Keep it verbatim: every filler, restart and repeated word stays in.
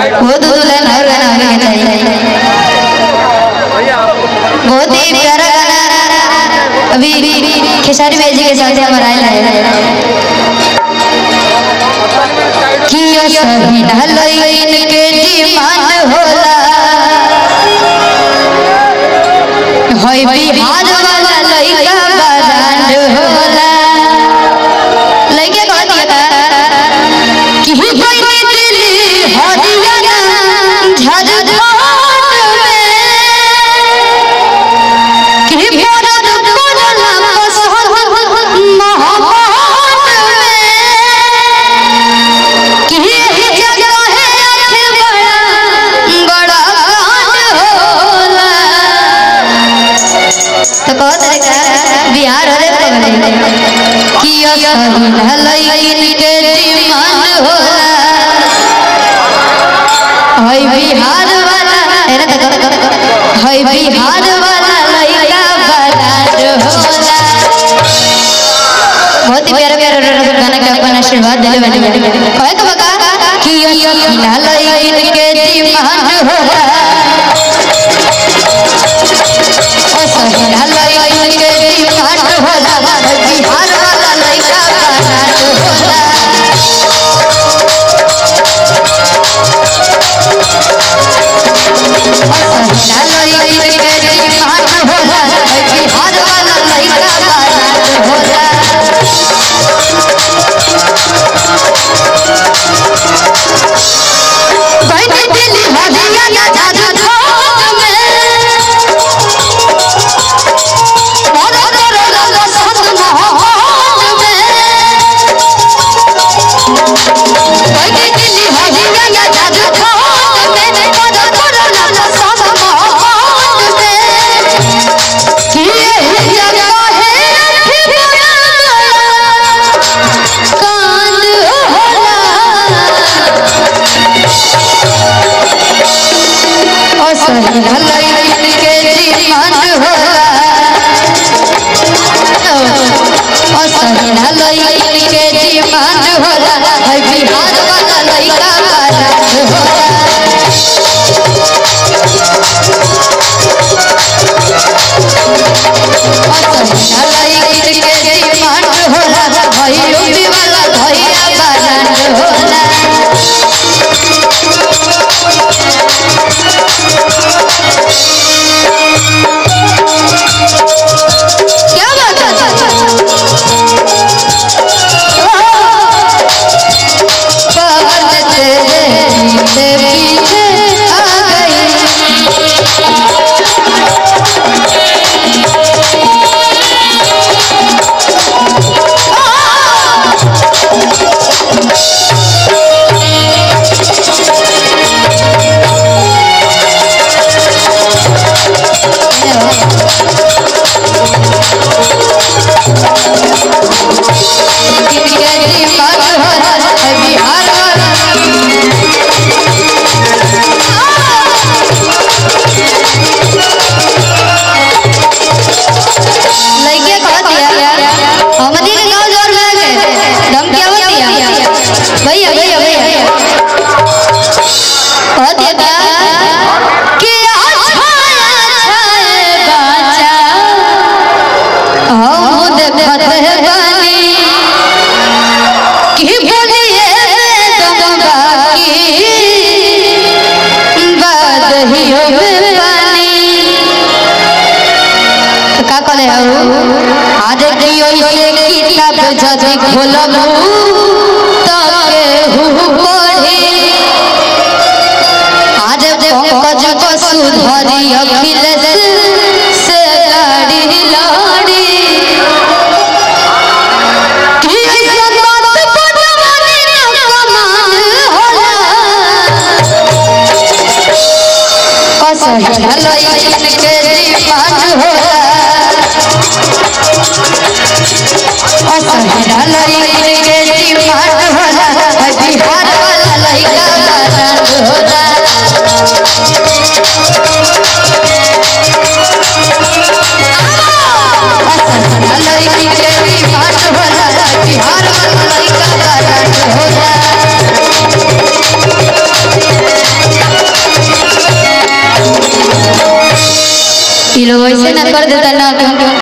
वो दो लाइन और गाना हमें चाहिए। बहुत ही प्यारा गाना अभी खेसारी भाई जी के साथ हमारा आया है कि सही ढलैन के डिमांड होला होय बिहार वाला लइका ब्रांड होला लइका कह दिया कि कोई दिल्ली हरियाणा झारखंड में कि भारत कोला पसहर महाभारत में कि जगह है आखिर बड़ा बड़ा कांड होला तो कह तरीका बिहार रे पगले कि सही ढलैन के डिमांड होला होय बिहार वाला एरे तो होय बिहार वाला लइका ब्रांड होला। बहुत ही प्यारा प्यारा गाना के अपन आशीर्वाद दिले बनी कहे तो बका कि सही ढलैन के डिमांड होला ओ सही ढलैन के डिमांड होला बिहार वाला लइका ब्रांड होला। सही ढलैन के डिमांड होला ओ सही ढलैन के डिमांड होला है बिहार वाला लइका ब्रांड होला। ओ सही ढलैन के डिमांड होला है यूपी वाला भैया ब्रांड होला। क्या बात है पागल तेरे पीछे पीछे आ गई भैया भैया भैया बहुत ही कि हम देखत है बानी कि बोलिए गंगा की बदहियो में पानी तो का कहले हो आज कियो से किताब जदी खोलबू पंकज वसुधरी अखिलेश से गाड़ी लड़ी सही ढलैन के डिमांड होला सही ढलैन के डिमांड होला बिहार वाला लइका ब्रांड होला। बिहार वाला लइका ब्रांड होला। ये लोग ऐसे ना कर देता ना क्योंकि